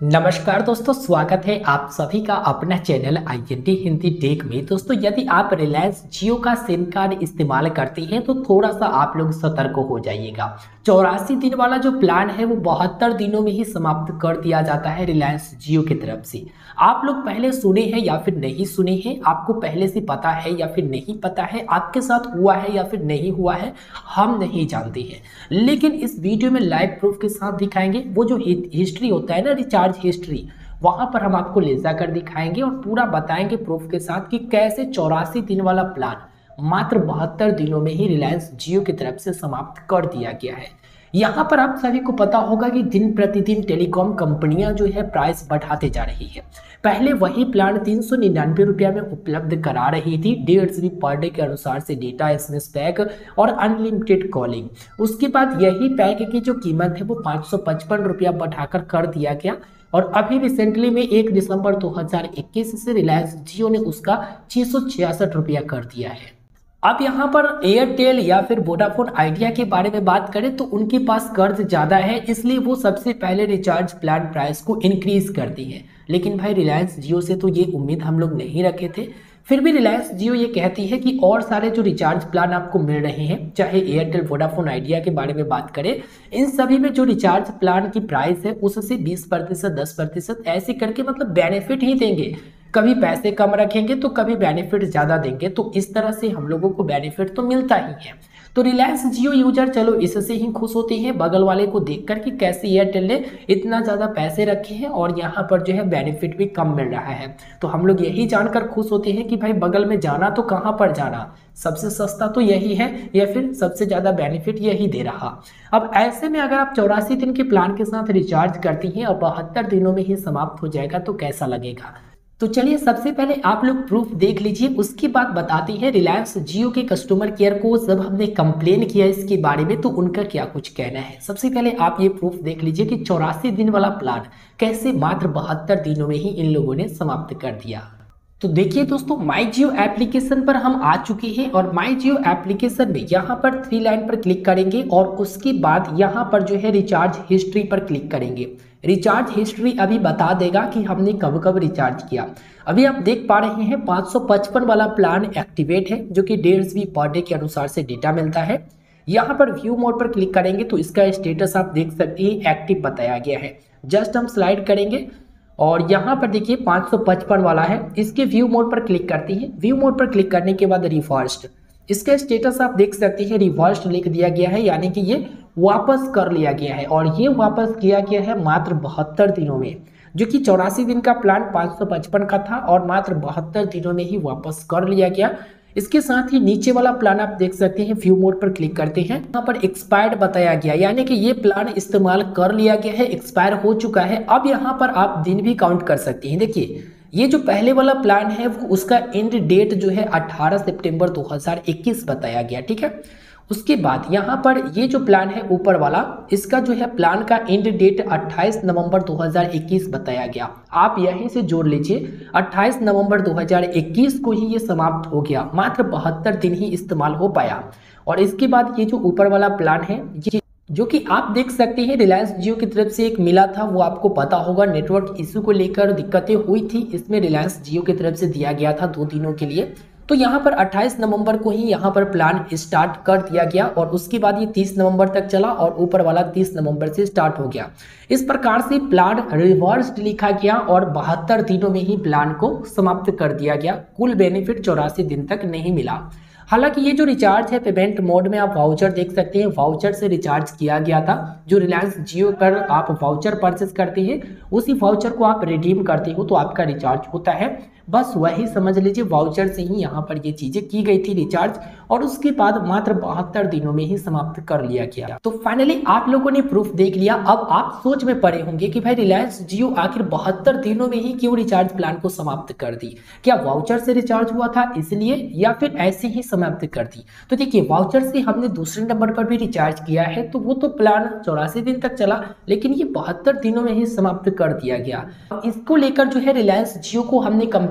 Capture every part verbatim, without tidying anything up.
नमस्कार दोस्तों, स्वागत है आप सभी का अपना channel I N T Hindi Tech में। दोस्तों, यदि आप रिलायंस जियो का सिम कार्ड इस्तेमाल करते हैं तो थोड़ा सा आप लोग सतर्क हो जाइएगा। चौरासी दिन वाला जो प्लान है वो बहत्तर दिनों में ही समाप्त कर दिया जाता है रिलायंस जियो की तरफ से। आप लोग पहले सुने हैं या फिर नहीं सुने हैं, आपको पहले से पता है या फिर नहीं पता है, आपके साथ हुआ है या फिर नहीं हुआ है, हम नहीं जानते हैं। लेकिन इस वीडियो में लाइव प्रूफ के साथ दिखाएंगे। वो जो हिस्ट्री होता है ना, रिचार्ज हिस्ट्री, वहां पर हम आपको ले जाकर दिखाएंगे और पूरा बताएंगे प्रूफ के साथ कि कैसे चौरासी दिन वाला प्लान मात्र बहत्तर दिनों में ही रिलायंस जियो की तरफ से समाप्त कर दिया गया है। यहाँ पर आप सभी को पता होगा कि दिन प्रतिदिन टेलीकॉम कंपनियां जो है प्राइस बढ़ाते जा रही है। पहले वही प्लान तीन सौ निन्यानवे रुपया में उपलब्ध करा रही थी, डेढ़ जीबी पर डे के अनुसार से डेटा, एसएमएस पैक और अनलिमिटेड कॉलिंग। उसके बाद यही पैक की जो कीमत है वो पाँच सौ पचपन रुपया बढ़ाकर कर दिया गया और अभी रिसेंटली में एक दिसंबर दो हज़ार इक्कीस से रिलायंस जियो ने उसका छह सौ छियासठ रुपया कर दिया है। अब यहाँ पर एयरटेल या फिर वोडाफोन आइडिया के बारे में बात करें तो उनके पास कर्ज ज़्यादा है, इसलिए वो सबसे पहले रिचार्ज प्लान प्राइस को इंक्रीज करती है। लेकिन भाई रिलायंस जियो से तो ये उम्मीद हम लोग नहीं रखे थे। फिर भी रिलायंस जियो ये कहती है कि और सारे जो रिचार्ज प्लान आपको मिल रहे हैं, चाहे एयरटेल वोडाफोन आइडिया के बारे में बात करें, इन सभी में जो रिचार्ज प्लान की प्राइस है उससे बीस प्रतिशत दस प्रतिशत ऐसे करके मतलब बेनिफिट ही देंगे। कभी पैसे कम रखेंगे तो कभी बेनिफिट ज़्यादा देंगे, तो इस तरह से हम लोगों को बेनिफिट तो मिलता ही है। तो रिलायंस जियो यूजर चलो इससे ही खुश होती है, बगल वाले को देखकर कि कैसे एयरटेल ने इतना ज़्यादा पैसे रखे हैं और यहाँ पर जो है बेनिफिट भी कम मिल रहा है। तो हम लोग यही जानकर खुश होते हैं कि भाई बगल में जाना तो कहाँ पर जाना, सबसे सस्ता तो यही है या फिर सबसे ज़्यादा बेनिफिट यही दे रहा। अब ऐसे में अगर आप चौरासी दिन के प्लान के साथ रिचार्ज करती हैं और बहत्तर दिनों में ही समाप्त हो जाएगा तो कैसा लगेगा। तो चलिए सबसे पहले आप लोग प्रूफ देख लीजिए, उसके बाद बताती है रिलायंस जियो के कस्टमर केयर को जब हमने कंप्लेन किया इसके बारे में तो उनका क्या कुछ कहना है। सबसे पहले आप ये प्रूफ देख लीजिए कि चौरासी दिन वाला प्लान कैसे मात्र बहत्तर दिनों में ही इन लोगों ने समाप्त कर दिया। तो देखिए दोस्तों, माई जियो एप्लीकेशन पर हम आ चुके हैं और माई जियो एप्लीकेशन में यहाँ पर थ्री लाइन पर क्लिक करेंगे और उसके बाद यहाँ पर जो है रिचार्ज हिस्ट्री पर क्लिक करेंगे। रिचार्ज हिस्ट्री अभी बता देगा कि हमने कब कब रिचार्ज किया। अभी आप देख पा रहे हैं पाँच सौ पचपन वाला प्लान एक्टिवेट है, जो कि डेढ़ जीबी पर डे के अनुसार से डेटा मिलता है। यहाँ पर व्यू मोड पर क्लिक करेंगे तो इसका स्टेटस आप देख सकते हैं, एक्टिव बताया गया है। जस्ट हम स्लाइड करेंगे और यहाँ पर देखिए पाँच सौ पचपन वाला है, इसके व्यू मोड पर क्लिक करते हैं। व्यू मोड पर क्लिक करने के बाद रिवर्स्ड, इसका स्टेटस आप देख सकते हैं रिवर्स्ड लिख दिया गया है, यानी कि ये वापस कर लिया गया है और ये वापस किया गया है मात्र बहत्तर दिनों में, जो कि चौरासी दिन का प्लान पाँच सौ पचपन का था और मात्र बहत्तर दिनों में ही वापस कर लिया गया। इसके साथ ही नीचे वाला प्लान आप देख सकते हैं, व्यू मोड पर क्लिक करते हैं, यहाँ पर एक्सपायर्ड बताया गया, यानी कि ये प्लान इस्तेमाल कर लिया गया है, एक्सपायर हो चुका है। अब यहाँ पर आप दिन भी काउंट कर सकते हैं। देखिए ये जो पहले वाला प्लान है वो उसका एंड डेट जो है अठारह सितंबर दो हज़ार इक्कीस बताया गया, ठीक है। उसके बाद यहाँ पर ये जो प्लान है ऊपर वाला, इसका जो है प्लान का एंड डेट अट्ठाईस नवंबर दो हज़ार इक्कीस बताया गया। आप यहीं से जोड़ लीजिए, अट्ठाईस नवंबर दो हज़ार इक्कीस को ही ये समाप्त हो गया, मात्र बहत्तर दिन ही इस्तेमाल हो पाया। और इसके बाद ये जो ऊपर वाला प्लान है, ये जो कि आप देख सकते हैं रिलायंस जियो की तरफ से एक मिला था, वो आपको पता होगा नेटवर्क इशू को लेकर दिक्कतें हुई थी, इसमें रिलायंस जियो की तरफ से दिया गया था दो दिनों के लिए। तो यहाँ पर अट्ठाईस नवंबर को ही यहाँ पर प्लान स्टार्ट कर दिया गया और उसके बाद ये तीस नवंबर तक चला और ऊपर वाला तीस नवंबर से स्टार्ट हो गया। इस प्रकार से प्लान रिवर्स्ड लिखा गया और बहत्तर दिनों में ही प्लान को समाप्त कर दिया गया। कुल बेनिफिट चौरासी दिन तक नहीं मिला। हालांकि ये जो रिचार्ज है पेमेंट मोड में आप वाउचर देख सकते हैं, वाउचर से रिचार्ज किया गया था। जो रिलायंस जियो पर आप वाउचर परचेस करते हैं उसी वाउचर को आप रिडीम करते हो तो आपका रिचार्ज होता है, बस वही समझ लीजिए, वाउचर से ही यहाँ पर ये चीजें की गई थी रिचार्ज और उसके बाद मात्र बहत्तर दिनों में ही समाप्त कर लिया गया। तो फाइनली आप लोगों ने प्रूफ देख लिया। अब आप सोच में पड़े होंगे कि भाई रिलायंस जियो आखिर बहत्तर दिनों में ही क्यों रिचार्ज प्लान को समाप्त कर दी, क्या वाउचर से रिचार्ज हुआ था इसलिए या फिर ऐसे ही समाप्त कर दी। तो देखिए वाउचर से हमने दूसरे नंबर पर भी रिचार्ज किया है तो वो तो प्लान चौरासी दिन तक चला, लेकिन ये बहत्तर दिनों में ही समाप्त कर दिया गया। इसको लेकर जो है रिलायंस जियो को हमने कंप्लेन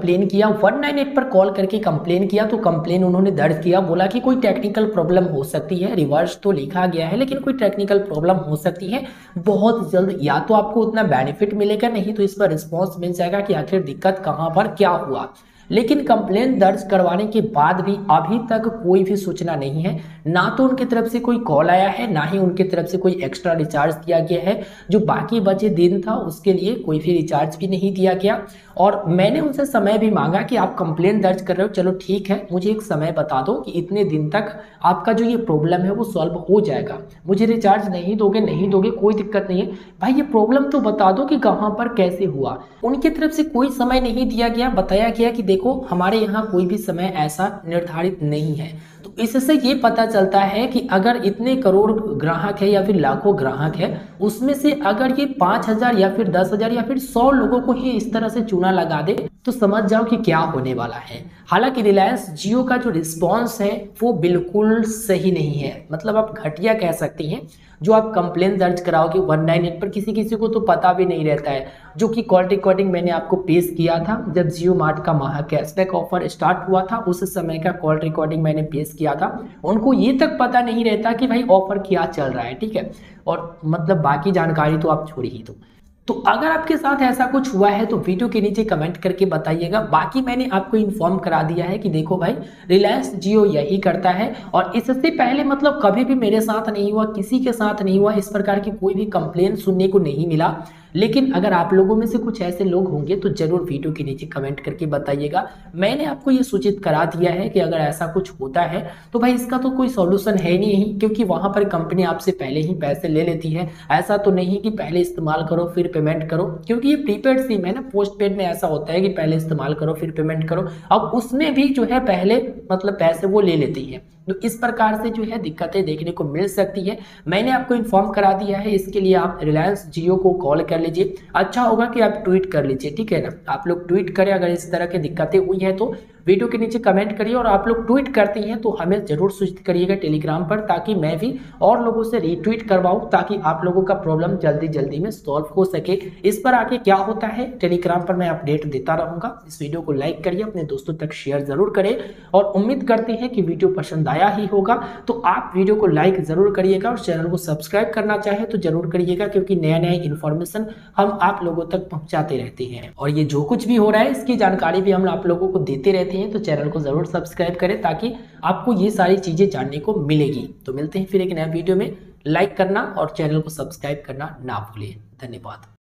कंप्लेन किया, वन नाइन एट पर कॉल करके कंप्लेन किया, तो कंप्लेन उन्होंने दर्ज किया, बोला कि कोई टेक्निकल प्रॉब्लम हो सकती है, रिवर्स तो लिखा गया है लेकिन कोई टेक्निकल प्रॉब्लम हो सकती है, बहुत जल्द या तो आपको उतना बेनिफिट मिलेगा, नहीं तो इस पर रिस्पॉन्स मिल जाएगा कि आखिर दिक्कत कहाँ पर क्या हुआ। लेकिन कंप्लेन दर्ज करवाने के बाद भी अभी तक कोई भी सूचना नहीं है, ना तो उनकी तरफ से कोई कॉल आया है, ना ही उनकी तरफ से कोई एक्स्ट्रा रिचार्ज दिया गया है। जो बाकी बचे दिन था उसके लिए कोई भी रिचार्ज भी नहीं दिया गया। और मैंने उनसे समय भी मांगा कि आप कंप्लेन दर्ज कर रहे हो, चलो ठीक है, मुझे एक समय बता दो कि इतने दिन तक आपका जो ये प्रॉब्लम है वो सॉल्व हो जाएगा। मुझे रिचार्ज नहीं दोगे नहीं दोगे कोई दिक्कत नहीं है, भाई ये प्रॉब्लम तो बता दो कि कहाँ पर कैसे हुआ। उनकी तरफ से कोई समय नहीं दिया गया, बताया गया कि देखो हमारे यहाँ कोई भी समय ऐसा निर्धारित नहीं है। तो इससे ये पता चलता है कि अगर इतने करोड़ ग्राहक है या फिर लाखों ग्राहक है, उसमें से अगर ये पाँच हजार या फिर दस हजार या फिर सौ लोगों को ही इस तरह से चूना लगा दे तो समझ जाओ कि क्या होने वाला है। हालांकि रिलायंस जियो का जो रिस्पॉन्स है वो बिल्कुल सही नहीं है, मतलब आप घटिया कह सकती हैं। जो आप कंप्लेन दर्ज कराओगे वन नाइन एट पर, किसी किसी को तो पता भी नहीं रहता है। जो कि कॉल रिकॉर्डिंग मैंने आपको पेश किया था जब जियो मार्ट का महा कैशबैक ऑफर स्टार्ट हुआ था, उस समय का कॉल रिकॉर्डिंग मैंने पेश किया था। उनको ये तक पता नहीं रहता कि भाई ऑफर क्या चल रहा है, ठीक है, और मतलब बाकी जानकारी तो आप छोड़ ही दो। तो अगर आपके साथ ऐसा कुछ हुआ है तो वीडियो के नीचे कमेंट करके बताइएगा। बाकी मैंने आपको इन्फॉर्म करा दिया है कि देखो भाई रिलायंस जियो यही करता है, और इससे पहले मतलब कभी भी मेरे साथ नहीं हुआ, किसी के साथ नहीं हुआ, इस प्रकार की कोई भी कंप्लेन सुनने को नहीं मिला। लेकिन अगर आप लोगों में से कुछ ऐसे लोग होंगे तो जरूर वीडियो के नीचे कमेंट करके बताइएगा। मैंने आपको ये सूचित करा दिया है कि अगर ऐसा कुछ होता है तो भाई इसका तो कोई सॉल्यूशन है नहीं, क्योंकि वहां पर कंपनी आपसे पहले ही पैसे ले लेती है। ऐसा तो नहीं कि पहले इस्तेमाल करो फिर पेमेंट करो, क्योंकि ये प्रीपेड सिम है ना, पोस्ट पेड में ऐसा होता है कि पहले इस्तेमाल करो फिर पेमेंट करो। अब उसमें भी जो है पहले मतलब पैसे वो ले लेती है, तो इस प्रकार से जो है दिक्कतें देखने को मिल सकती है। मैंने आपको इन्फॉर्म करा दिया है, इसके लिए आप रिलायंस जियो को कॉल कर लीजिए। अच्छा होगा कि आप ट्वीट कर लीजिए, ठीक है ना, आप लोग ट्वीट करें अगर इस तरह की दिक्कतें हुई हैं तो वीडियो के नीचे कमेंट करिए। और आप लोग ट्वीट करती हैं तो हमें जरूर सूचित करिएगा टेलीग्राम पर, ताकि मैं भी और लोगों से रीट्वीट करवाऊं, ताकि आप लोगों का प्रॉब्लम जल्दी जल्दी में सॉल्व हो सके। इस पर आगे क्या होता है टेलीग्राम पर मैं अपडेट देता रहूंगा। इस वीडियो को लाइक करिए, अपने दोस्तों तक शेयर जरूर करें, और उम्मीद करते हैं कि वीडियो पसंद आया ही होगा। तो आप वीडियो को लाइक जरूर करिएगा, और चैनल को सब्सक्राइब करना चाहे तो जरूर करिएगा, क्योंकि नया नया इन्फॉर्मेशन हम आप लोगों तक पहुंचाते रहते हैं। और ये जो कुछ भी हो रहा है इसकी जानकारी भी हम आप लोगों को देते रहते हैं, तो चैनल को जरूर सब्सक्राइब करें ताकि आपको ये सारी चीजें जानने को मिलेगी। तो मिलते हैं फिर एक नया वीडियो में, लाइक करना और चैनल को सब्सक्राइब करना ना भूलिए। धन्यवाद।